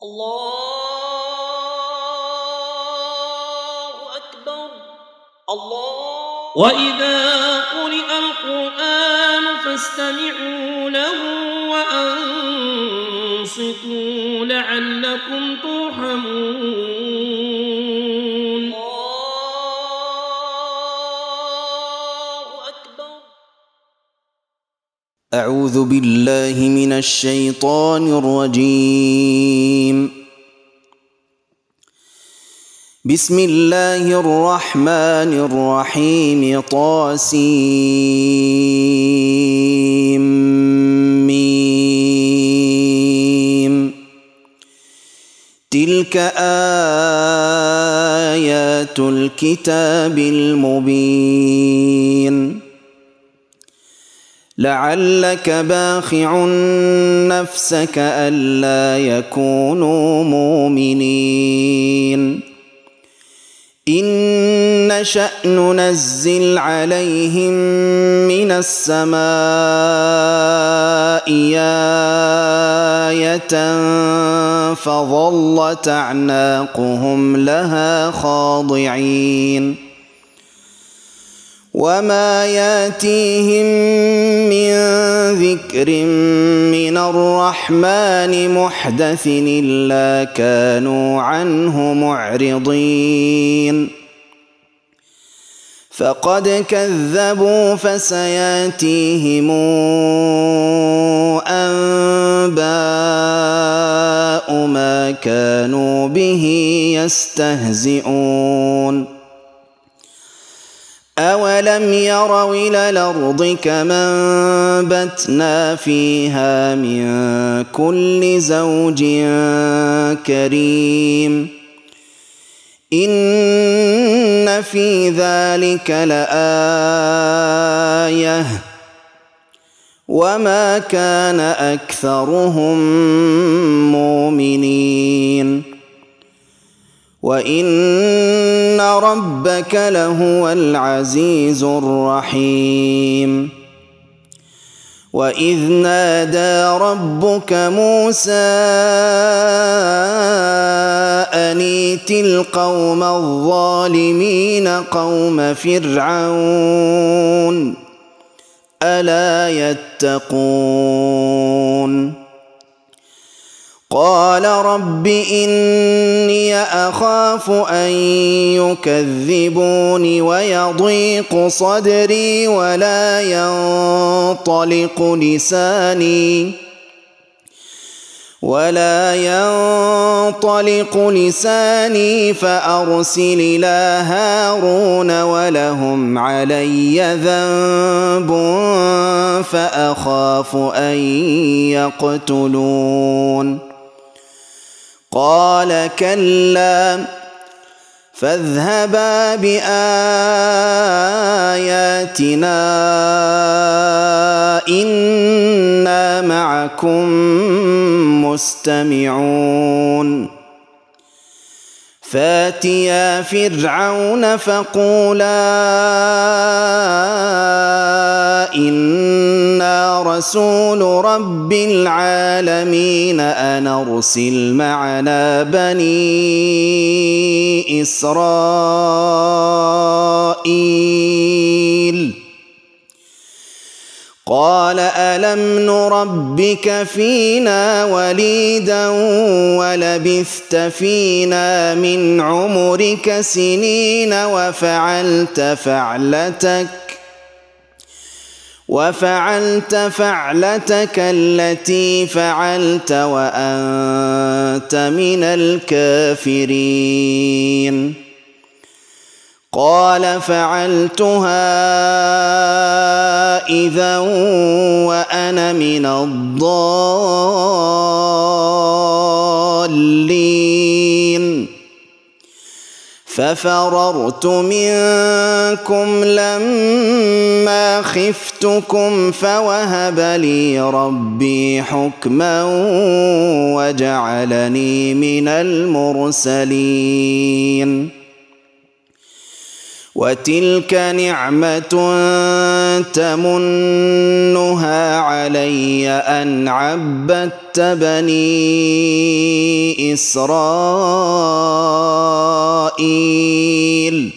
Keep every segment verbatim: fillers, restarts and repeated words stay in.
الله أكبر الله. وإذا قرئ القرآن فاستمعوا له وأنصتوا لعلكم ترحمون. الله أكبر. أعوذ بالله من الشيطان الرجيم. بسم الله الرحمن الرحيم. طاسيم ميم. تلك آيات الكتاب المبين. لعلك باخع نفسك ألا يكونوا مؤمنين. إن نشأ ننزل عليهم من السماء آية فظلت أعناقهم لها خاضعين. وما ياتيهم من ذكر من الرحمن محدث إلا كانوا عنه معرضين. فقد كذبوا فسياتيهم أنباء ما كانوا به يستهزئون. أولم يروا إلى الأرض كما أنبتنا فيها من كل زوج كريم. إن في ذلك لآية وما كان أكثرهم مؤمنين. وإن ربك لهو العزيز الرحيم. وإذ نادى ربك موسى أن ائت القوم الظالمين قوم فرعون ألا يتقون. قال رب إني أخاف أن يكذبون ويضيق صدري ولا ينطلق لساني ولا ينطلق لساني فأرسل إلى هارون ولهم علي ذنب فأخاف أن يقتلون. قال كلا فاذهبا بآياتنا إنا معكم مستمعون. فاتيا فرعون فقولا إنا رسول رب العالمين أن أرسل معنا بني إسرائيل. قال ألم نربك فينا وليدا ولبثت فينا من عمرك سنين وفعلت فعلتك وفعلت فعلتك التي فعلت وأنت من الكافرين. قال فعلتها إذا وأنا من الضالين. ففررت منكم لما خفتكم فوهب لي ربي حكما وجعلني من المرسلين. وتلك نعمة تمنها علي أن عبدت بني إسرائيل.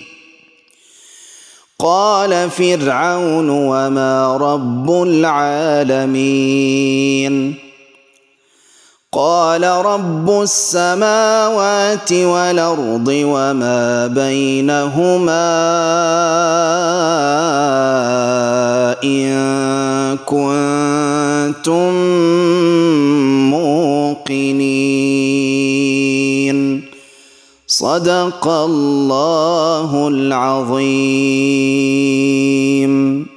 قال فرعون وما رب العالمين؟ قال رب السماوات والأرض وما بينهما إن كنتم موقنين. صدق الله العظيم.